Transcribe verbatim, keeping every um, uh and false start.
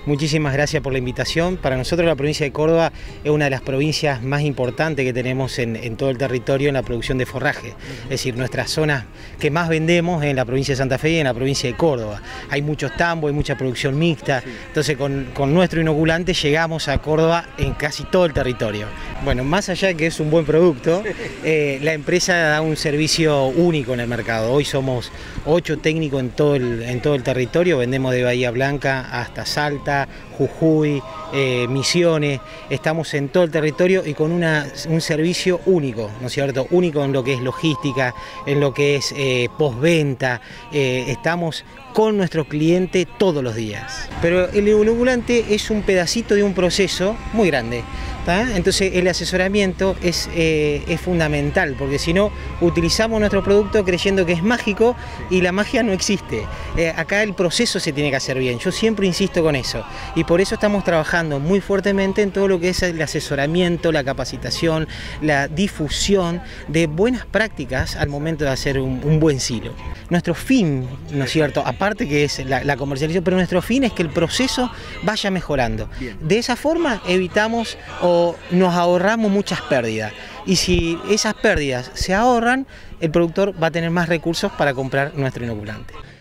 Muchísimas gracias por la invitación. Para nosotros la provincia de Córdoba es una de las provincias más importantes que tenemos en, en todo el territorio en la producción de forraje. Es decir, nuestras zonas que más vendemos es en la provincia de Santa Fe y en la provincia de Córdoba. Hay muchos tambos, hay mucha producción mixta. Entonces con, con nuestro inoculante llegamos a Córdoba en casi todo el territorio. Bueno, más allá de que es un buen producto, eh, la empresa da un servicio único en el mercado. Hoy somos ocho técnicos en todo el, en todo el territorio, vendemos de Bahía Blanca hasta Salta, Jujuy, eh, Misiones, estamos en todo el territorio y con una, un servicio único, ¿no es cierto? Único en lo que es logística, en lo que es eh, postventa, eh, estamos con nuestro cliente todos los días. Pero el inoculante es un pedacito de un proceso muy grande, ¿tá? Entonces el asesoramiento es, eh, es fundamental, porque si no utilizamos nuestro producto creyendo que es mágico y la magia no existe. Eh, acá el proceso se tiene que hacer bien, yo siempre insisto con eso y por eso estamos trabajando muy fuertemente en todo lo que es el asesoramiento, la capacitación, la difusión de buenas prácticas al momento de hacer un, un buen silo. Nuestro fin, ¿no es cierto?, aparte que es la, la comercialización, pero nuestro fin es que el proceso vaya mejorando. Bien. De esa forma evitamos o nos ahorramos muchas pérdidas. Y si esas pérdidas se ahorran, el productor va a tener más recursos para comprar nuestro inoculante.